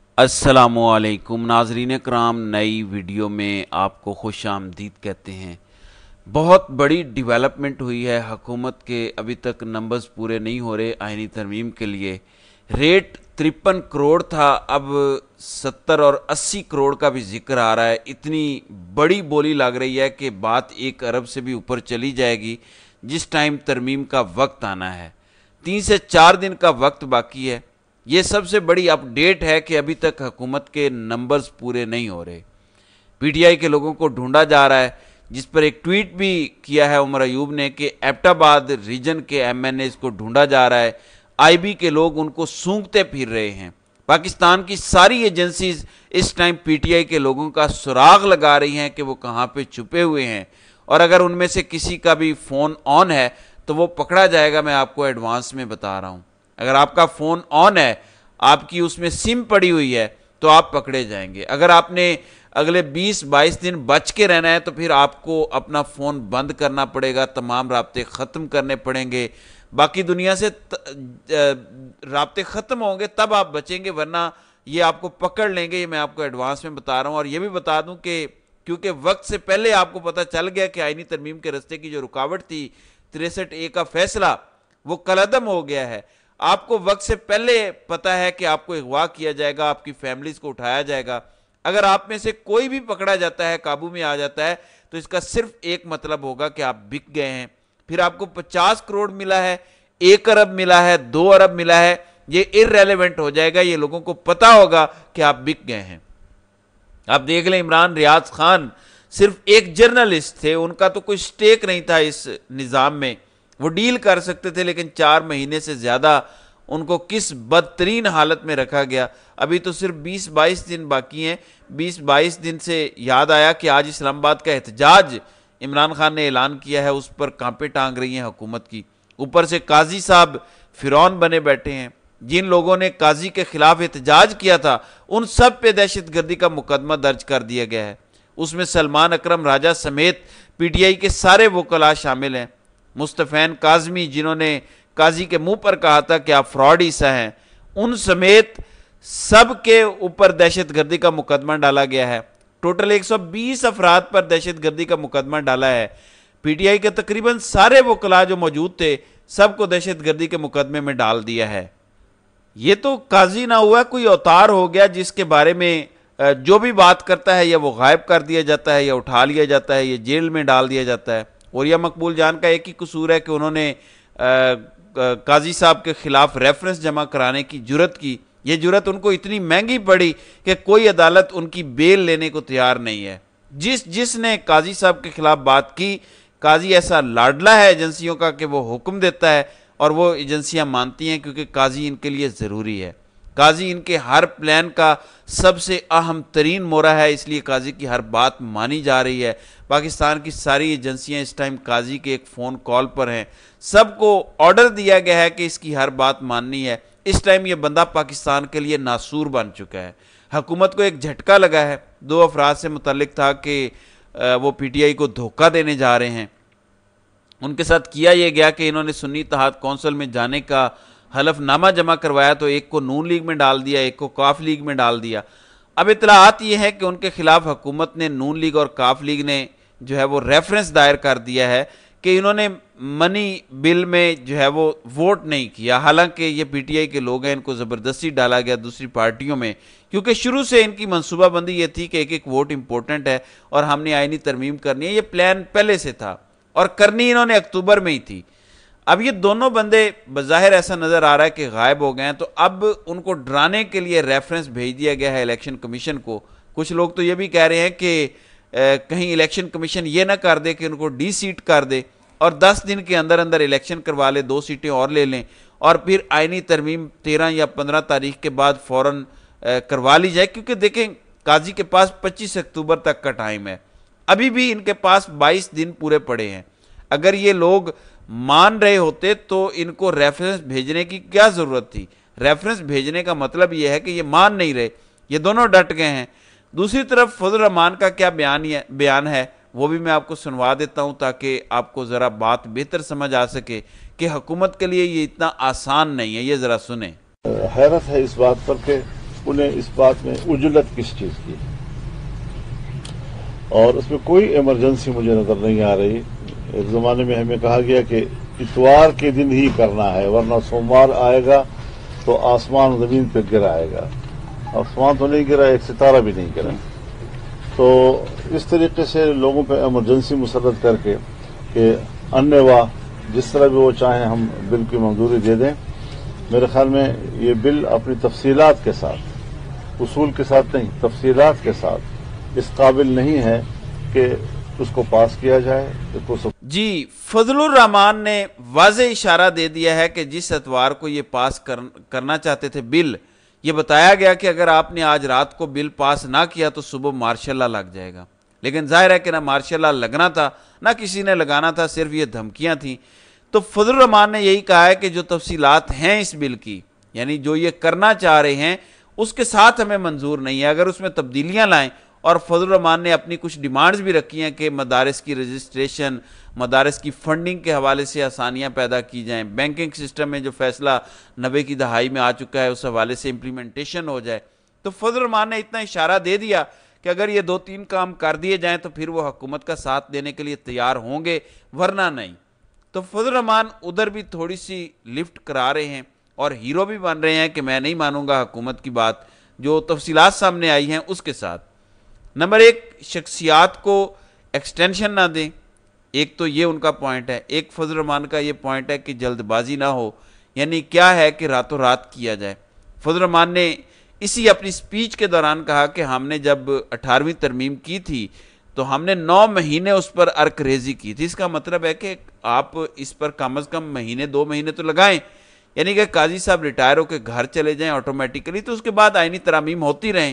अस्सलामुअलैकुम नाजरीन कराम, नई वीडियो में आपको खुश आमदीद कहते हैं। बहुत बड़ी डेवलपमेंट हुई है। हुकूमत के अभी तक नंबर्स पूरे नहीं हो रहे आइनी तरमीम के लिए। रेट 53 करोड़ था, अब 70 और 80 करोड़ का भी जिक्र आ रहा है। इतनी बड़ी बोली लग रही है कि बात 1 अरब से भी ऊपर चली जाएगी जिस टाइम तरमीम का वक्त आना है। 3 से 4 दिन का वक्त बाकी है। ये सबसे बड़ी अपडेट है कि अभी तक हुकूमत के नंबर्स पूरे नहीं हो रहे। पीटीआई के लोगों को ढूंढा जा रहा है, जिस पर एक ट्वीट भी किया है उमर अयूब ने कि एबटाबाद रीजन के एमएनएस को ढूंढा जा रहा है। आईबी के लोग उनको सूंघते फिर रहे हैं। पाकिस्तान की सारी एजेंसीज इस टाइम पीटीआई के लोगों का सुराग लगा रही हैं कि वो कहाँ पे छुपे हुए हैं, और अगर उनमें से किसी का भी फ़ोन ऑन है तो वो पकड़ा जाएगा। मैं आपको एडवांस में बता रहा हूँ, अगर आपका फ़ोन ऑन है, आपकी उसमें सिम पड़ी हुई है, तो आप पकड़े जाएंगे। अगर आपने अगले 20-22 दिन बच के रहना है तो फिर आपको अपना फ़ोन बंद करना पड़ेगा, तमाम राब्ते ख़त्म करने पड़ेंगे। बाकी दुनिया से राब्ते ख़त्म होंगे तब आप बचेंगे, वरना ये आपको पकड़ लेंगे। ये मैं आपको एडवांस में बता रहा हूँ। और ये भी बता दूँ कि क्योंकि वक्त से पहले आपको पता चल गया कि आईनी तरमीम के रस्ते की जो रुकावट थी 63A का फैसला, वो कलअदम हो गया है। आपको वक्त से पहले पता है कि आपको अगवा किया जाएगा, आपकी फैमिलीज को उठाया जाएगा। अगर आप में से कोई भी पकड़ा जाता है, काबू में आ जाता है, तो इसका सिर्फ एक मतलब होगा कि आप बिक गए हैं। फिर आपको 50 करोड़ मिला है, 1 अरब मिला है, 2 अरब मिला है, ये इररेलेवेंट हो जाएगा। ये लोगों को पता होगा कि आप बिक गए हैं। आप देख लें, इमरान रियाज खान सिर्फ एक जर्नलिस्ट थे, उनका तो कोई स्टेक नहीं था इस निज़ाम में। वो डील कर सकते थे, लेकिन 4 महीने से ज़्यादा उनको किस बदतरीन हालत में रखा गया। अभी तो सिर्फ 20-22 दिन बाकी हैं। 20-22 दिन से याद आया कि आज इस्लामाबाद का एहतजाज इमरान खान ने ऐलान किया है, उस पर कांपे टांग रही हैं हुकूमत की। ऊपर से काजी साहब फिरौन बने बैठे हैं। जिन लोगों ने काजी के खिलाफ एहतजाज किया था उन सब पे दहशतगर्दी का मुकदमा दर्ज कर दिया गया है। उसमें सलमान अकरम राजा समेत पीटीआई के सारे वकला शामिल हैं। मुस्तफ़ैन काज़मी, जिन्होंने काजी के मुंह पर कहा था कि आप फ्रॉड ईसा हैं, उन समेत सब के ऊपर दहशतगर्दी का मुकदमा डाला गया है। टोटल 120 अफराद पर दहशतगर्दी का मुकदमा डाला है। पीटीआई के तकरीबन सारे वकला जो मौजूद थे, सबको दहशतगर्दी के मुकदमे में डाल दिया है। ये तो काजी ना हुआ, कोई अवतार हो गया जिसके बारे में जो भी बात करता है या वो गायब कर दिया जाता है, या उठा लिया जाता है, या जेल में डाल दिया जाता है। और यह मकबूल जान का एक ही कसूर है कि उन्होंने काजी साहब के खिलाफ रेफरेंस जमा कराने की जुर्रत की। यह जुर्रत उनको इतनी महंगी पड़ी कि कोई अदालत उनकी बेल लेने को तैयार नहीं है। जिसने काजी साहब के खिलाफ बात की, काजी ऐसा लाडला है एजेंसियों का कि वो हुक्म देता है और वो एजेंसियां मानती हैं, क्योंकि काजी इनके लिए ज़रूरी है। काजी इनके हर प्लान का सबसे अहम तरीन मोरा है, इसलिए काजी की हर बात मानी जा रही है। पाकिस्तान की सारी एजेंसियां इस टाइम काजी के एक फ़ोन कॉल पर हैं। सबको ऑर्डर दिया गया है कि इसकी हर बात माननी है। इस टाइम ये बंदा पाकिस्तान के लिए नासूर बन चुका है। हुकूमत को एक झटका लगा है। 2 अफराद से मुतल्लिक था कि वो पीटीआई को धोखा देने जा रहे हैं। उनके साथ किया यह गया कि इन्होंने सुन्नी इत्तेहाद कौंसिल में जाने का हलफनामा जमा करवाया, तो एक को नून लीग में डाल दिया, एक को काफ लीग में डाल दिया। अब इतलात ये है कि उनके खिलाफ हुकूमत ने, नून लीग और काफ लीग ने जो है वो रेफरेंस दायर कर दिया है कि इन्होंने मनी बिल में जो है वो वोट नहीं किया। हालांकि ये पीटीआई के लोग हैं, इनको ज़बरदस्ती डाला गया दूसरी पार्टियों में, क्योंकि शुरू से इनकी मनसूबाबंदी ये थी कि एक एक वोट इंपॉर्टेंट है और हमने आईनी तरमीम करनी है। ये प्लान पहले से था और करनी इन्होंने अक्टूबर में ही थी। अब ये दोनों बंदे बज़ाहिर ऐसा नज़र आ रहा है कि गायब हो गए हैं, तो अब उनको डराने के लिए रेफरेंस भेज दिया गया है इलेक्शन कमीशन को। कुछ लोग तो ये भी कह रहे हैं कि कहीं इलेक्शन कमीशन ये ना कर दे कि उनको डी सीट कर दे और 10 दिन के अंदर अंदर इलेक्शन करवा ले, 2 सीटें और ले लें, और फिर आईनी तरमीम 13 या 15 तारीख के बाद फ़ौरन करवा ली जाए। क्योंकि देखें, काजी के पास 25 अक्टूबर तक का टाइम है। अभी भी इनके पास 22 दिन पूरे पड़े हैं। अगर ये लोग मान रहे होते तो इनको रेफरेंस भेजने की क्या ज़रूरत थी। रेफरेंस भेजने का मतलब यह है कि ये मान नहीं रहे, ये दोनों डट गए हैं। दूसरी तरफ फजल रहमान का क्या बयान है वो भी मैं आपको सुनवा देता हूं, ताकि आपको ज़रा बात बेहतर समझ आ सके कि हुकूमत के लिए ये इतना आसान नहीं है। ये ज़रा सुने। हैरत है इस बात पर कि उन्हें इस बात में उजलत किस चीज की, और उसमें कोई इमरजेंसी मुझे नजर नहीं आ रही। एक जमाने में हमें कहा गया कि इतवार के दिन ही करना है, वरना सोमवार आएगा तो आसमान जमीन पर गिराएगा। आसमान तो नहीं गिरा, एक सितारा भी नहीं गिरा। तो इस तरीके से लोगों पर इमरजेंसी मुसल्लत करके कि अन्यवा जिस तरह भी वो चाहें हम बिल की मंजूरी दे दें, मेरे ख्याल में ये बिल अपनी तफसीलात के साथ, उसूल के साथ नहीं, तफसीलात के साथ इस काबिल नहीं है कि उसको पास किया जाए। जी, फजलुर रहमान ने वाज़े इशारा दे दिया है कि जिस एतवार को ये पास करना चाहते थे बिल, ये बताया गया कि अगर आपने आज रात को बिल पास ना किया तो सुबह मार्शल लॉ लग जाएगा। लेकिन जाहिर है कि ना मार्शल लॉ लगना था, ना किसी ने लगाना था, सिर्फ ये धमकियां थी। तो फजलुर रहमान ने यही कहा है कि जो तफसीलात हैं इस बिल की, यानी जो ये करना चाह रहे हैं, उसके साथ हमें मंजूर नहीं है। अगर उसमें तब्दीलियां लाएं, और फजलुर रहमान ने अपनी कुछ डिमांड्स भी रखी हैं कि मदारिस की रजिस्ट्रेशन, मदारिस की फंडिंग के हवाले से आसानियां पैदा की जाएं, बैंकिंग सिस्टम में जो फैसला 90 की दहाई में आ चुका है उस हवाले से इम्प्लीमेंटेशन हो जाए। तो फजलुर रहमान ने इतना इशारा दे दिया कि अगर ये 2-3 काम कर दिए जाएं तो फिर वो हुकूमत का साथ देने के लिए तैयार होंगे, वरना नहीं। तो फजलुर रहमान उधर भी थोड़ी सी लिफ्ट करा रहे हैं और हीरो भी बन रहे हैं कि मैं नहीं मानूंगा हुकूमत की बात, जो तफसीलात सामने आई हैं उसके साथ। नंबर 1, शख्सियात को एक्सटेंशन ना दें, एक तो ये उनका पॉइंट है। एक फजलुर रहमान का ये पॉइंट है कि जल्दबाजी ना हो, यानी क्या है कि रातों रात किया जाए। फजलुर रहमान ने इसी अपनी स्पीच के दौरान कहा कि हमने जब 18वीं तरमीम की थी तो हमने 9 महीने उस पर अर्क रेजी की थी। इसका मतलब है कि आप इस पर कम अज़ कम महीने 2 महीने तो लगाएं, यानी कि काजी साहब रिटायर होकर घर चले जाएं ऑटोमेटिकली, तो उसके बाद आईनी तरमीम होती रहें।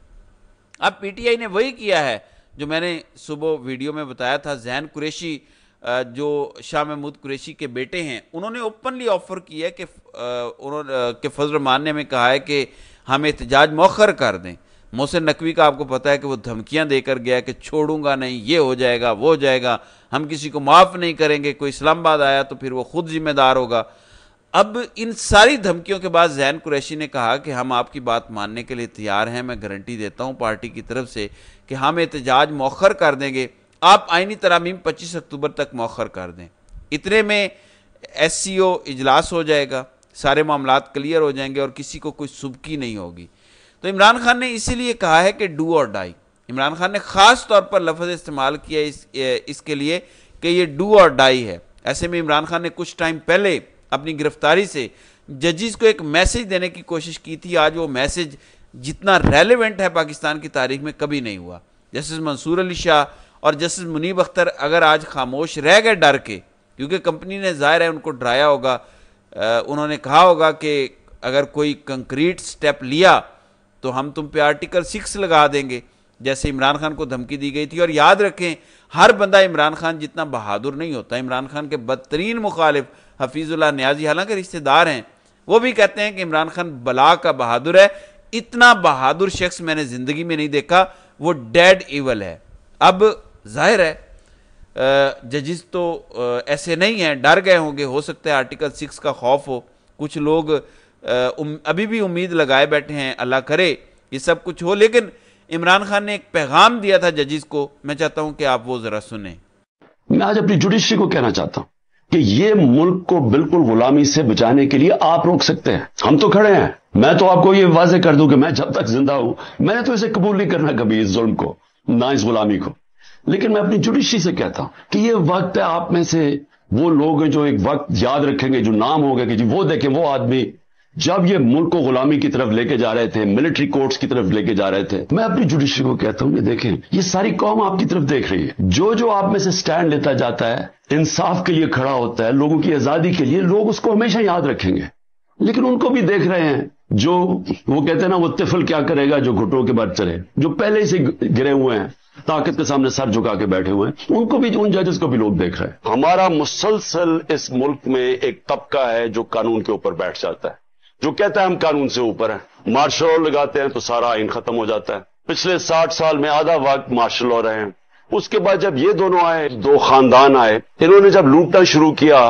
अब पीटीआई ने वही किया है जो मैंने सुबह वीडियो में बताया था। जैन कुरैशी जो शाह महमूद कुरैशी के बेटे हैं, उन्होंने ओपनली ऑफर किया कि फजलुर रहमान ने हमें कहा है कि हम एहतजाज मौखर कर दें। मोहसिन नकवी का आपको पता है कि वो धमकियां देकर गया कि छोड़ूंगा नहीं, ये हो जाएगा, वो हो जाएगा, हम किसी को माफ़ नहीं करेंगे, कोई इस्लामाबाद आया तो फिर वो खुद जिम्मेदार होगा। अब इन सारी धमकियों के बाद जैन कुरैशी ने कहा कि हम आपकी बात मानने के लिए तैयार हैं, मैं गारंटी देता हूं पार्टी की तरफ से कि हम एहतजाज मौखर कर देंगे, आप आईनी तरामीम 25 अक्टूबर तक मौखर कर दें। इतने में SCO इजलास हो जाएगा, सारे मामलात क्लियर हो जाएंगे और किसी को कोई सुबकी नहीं होगी। तो इमरान खान ने इसीलिए कहा है कि डू और डाई। इमरान खान ने ख़ास तौर पर लफ्ज़ इस्तेमाल किया इसके लिए कि ये डू और डाई है। ऐसे में इमरान खान ने कुछ टाइम पहले अपनी गिरफ्तारी से जजिस को एक मैसेज देने की कोशिश की थी। आज वो मैसेज जितना रेलेवेंट है पाकिस्तान की तारीख में कभी नहीं हुआ। जस्टिस मंसूर अली शाह और जस्टिस मुनीब अख्तर अगर आज खामोश रह गए डर के, क्योंकि कंपनी ने ज़ाहिर है उनको डराया होगा, उन्होंने कहा होगा कि अगर कोई कंक्रीट स्टेप लिया तो हम तुम पे आर्टिकल 6 लगा देंगे, जैसे इमरान खान को धमकी दी गई थी। और याद रखें, हर बंदा इमरान खान जितना बहादुर नहीं होता। इमरान खान के बदतरीन मुखालिफ हफीजुल्लाह नियाजी हालांकि रिश्तेदार हैं, वो भी कहते हैं कि इमरान खान बला का बहादुर है। इतना बहादुर शख्स मैंने जिंदगी में नहीं देखा, वो डेड इवल है। अब जाहिर है जजिस तो ऐसे नहीं हैं, डर गए होंगे, हो सकता है आर्टिकल 6 का खौफ हो। कुछ लोग अभी भी उम्मीद लगाए बैठे हैं, अल्लाह करे ये सब कुछ हो। लेकिन इमरान खान ने एक पैगाम दिया था जजिस को, मैं चाहता हूं कि आप वो जरा सुने। मैं आज अपनी जुडिशरी को कहना चाहता हूं कि ये मुल्क को बिल्कुल गुलामी से बचाने के लिए आप रोक सकते हैं, हम तो खड़े हैं। मैं तो आपको ये वाजे कर दूं कि मैं जब तक जिंदा हूं मैंने तो इसे कबूल नहीं करना कभी, इस जुल्म को, ना इस गुलामी को। लेकिन मैं अपनी जुडिशरी से कहता हूं कि ये वक्त है, आप में से वो लोग हैं जो एक वक्त याद रखेंगे, जो नाम होगा कि जी वो देखें वो आदमी जब ये मुल्क को गुलामी की तरफ लेके जा रहे थे, मिलिट्री कोर्ट्स की तरफ लेके जा रहे थे। मैं अपनी जुडिशरी को कहता हूं कि देखें, ये सारी कौम आपकी तरफ देख रही है। जो जो आप में से स्टैंड लेता जाता है, इंसाफ के लिए खड़ा होता है, लोगों की आजादी के लिए, लोग उसको हमेशा याद रखेंगे। लेकिन उनको भी देख रहे हैं, जो वो कहते हैं ना, वो तिफल क्या करेगा जो घुटनों के बाद चले, जो पहले से गिरे हुए हैं, ताकत के सामने सर झुका के बैठे हुए हैं, उनको भी, उन जजेस को भी लोग देख रहे हैं। हमारा मुसलसल इस मुल्क में एक तबका है जो कानून के ऊपर बैठ जाता है, जो कहता है हम कानून से ऊपर हैं। मार्शल लॉ लगाते हैं तो सारा आइन खत्म हो जाता है। पिछले 60 साल में आधा वक्त मार्शल लॉ रहे हैं। उसके बाद जब ये दोनों आए, दो खानदान आए, इन्होंने जब लूटना शुरू किया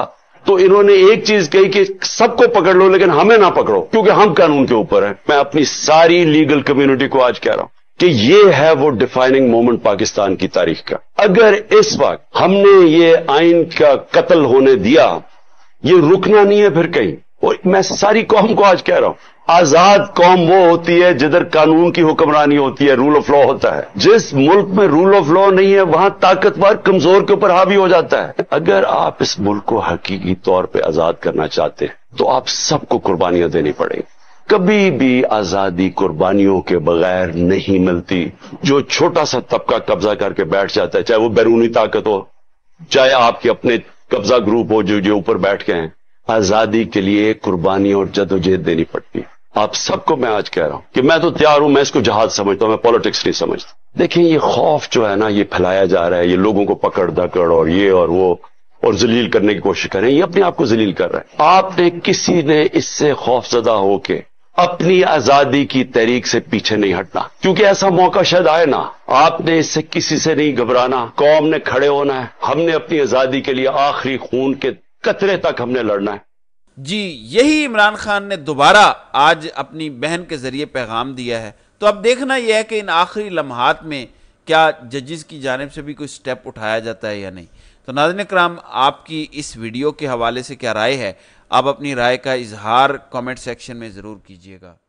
तो इन्होंने एक चीज कही कि सबको पकड़ लो लेकिन हमें ना पकड़ो, क्योंकि हम कानून के ऊपर हैं। मैं अपनी सारी लीगल कम्युनिटी को आज कह रहा हूं कि ये है वो डिफाइनिंग मोमेंट पाकिस्तान की तारीख का। अगर इस वक्त हमने ये आइन का कत्ल होने दिया, ये रुकना नहीं है फिर कहीं। और मैं सारी कौम को आज कह रहा हूं, आजाद कौम वो होती है जिधर कानून की हुक्मरानी होती है, रूल ऑफ लॉ होता है। जिस मुल्क में रूल ऑफ लॉ नहीं है वहां ताकतवर कमजोर के ऊपर हावी हो जाता है। अगर आप इस मुल्क को हकीकी तौर पे आजाद करना चाहते हैं तो आप सबको कुर्बानियां देनी पड़ेगी। कभी भी आजादी कुर्बानियों के बगैर नहीं मिलती। जो छोटा सा तबका कब्जा करके बैठ जाता है, चाहे वो बैरूनी ताकत हो, चाहे आपके अपने कब्जा ग्रुप हो जो ऊपर बैठ के हैं, आजादी के लिए कुर्बानी और जदोजहद देनी पड़ती है। आप सबको मैं आज कह रहा हूं कि मैं तो तैयार हूं, मैं इसको जहाज समझता हूं, मैं पॉलिटिक्स नहीं समझता। देखिए ये खौफ जो है ना, ये फैलाया जा रहा है, ये लोगों को पकड़ धकड़ और ये और वो और जलील करने की कोशिश कर रहे हैं, ये अपने आप को जलील कर रहा है। आपने किसी ने इससे खौफजदा होके अपनी आजादी की तहरीक से पीछे नहीं हटना, क्योंकि ऐसा मौका शायद आए ना। आपने इससे किसी से नहीं घबराना, कौम ने खड़े होना है। हमने अपनी आजादी के लिए आखिरी खून के कतरे तक हमने लड़ना है। जी, यही इमरान खान ने दोबारा आज अपनी बहन के जरिए पैगाम दिया है। तो अब देखना यह है कि इन आखिरी लम्हात में क्या जजेस की जानिब से भी कोई स्टेप उठाया जाता है या नहीं। तो नाज़रीन कराम, आपकी इस वीडियो के हवाले से क्या राय है? आप अपनी राय का इजहार कमेंट सेक्शन में ज़रूर कीजिएगा।